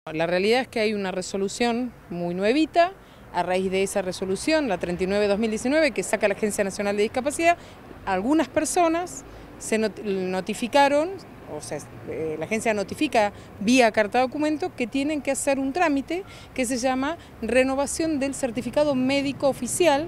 La realidad es que hay una resolución muy nuevita. A raíz de esa resolución, la 39/2019, que saca la Agencia Nacional de Discapacidad, algunas personas se notificaron, o sea, la agencia notifica vía carta documento que tienen que hacer un trámite que se llama renovación del certificado médico oficial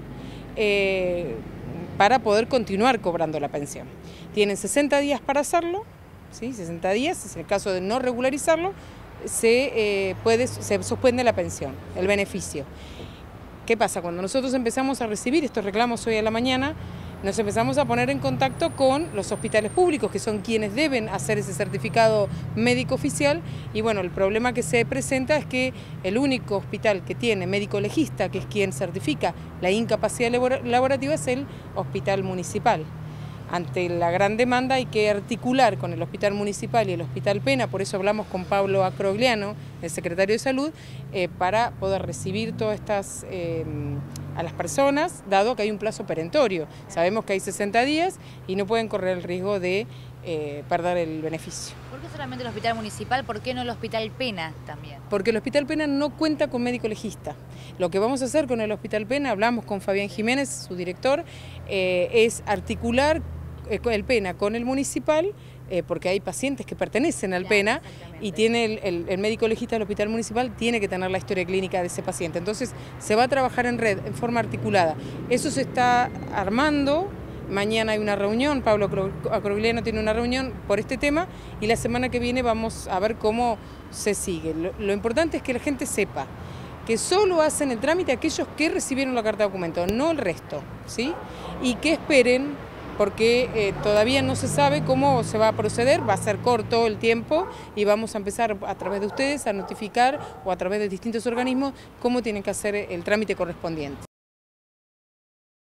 para poder continuar cobrando la pensión. Tienen 60 días para hacerlo, ¿sí? 60 días, en el caso de no regularizarlo, se suspende la pensión, el beneficio. ¿Qué pasa? Cuando nosotros empezamos a recibir estos reclamos hoy a la mañana, nos empezamos a poner en contacto con los hospitales públicos, que son quienes deben hacer ese certificado médico oficial, y bueno, el problema que se presenta es que el único hospital que tiene médico legista, que es quien certifica la incapacidad laborativa, es el hospital municipal. Ante la gran demanda hay que articular con el Hospital Municipal y el Hospital Pena, por eso hablamos con Pablo Acrogliano, el secretario de Salud, para poder recibir todas estas a las personas, dado que hay un plazo perentorio. Sabemos que hay 60 días y no pueden correr el riesgo de perder el beneficio. ¿Por qué solamente el Hospital Municipal? ¿Por qué no el Hospital Pena también? Porque el Hospital Pena no cuenta con médico legista. Lo que vamos a hacer con el Hospital Pena, hablamos con Fabián Jiménez, su director, es articular el Pena con el municipal, porque hay pacientes que pertenecen al Pena y tiene el médico legista del hospital municipal tiene que tener la historia clínica de ese paciente. Entonces se va a trabajar en red, en forma articulada. Eso se está armando. Mañana hay una reunión, Pablo Acrogliano tiene una reunión por este tema y la semana que viene vamos a ver cómo se sigue. Lo importante es que la gente sepa que solo hacen el trámite aquellos que recibieron la carta de documento, no el resto, ¿sí? Y que esperen, porque todavía no se sabe cómo se va a proceder, va a ser corto el tiempo y vamos a empezar a través de ustedes a notificar o a través de distintos organismos cómo tienen que hacer el trámite correspondiente.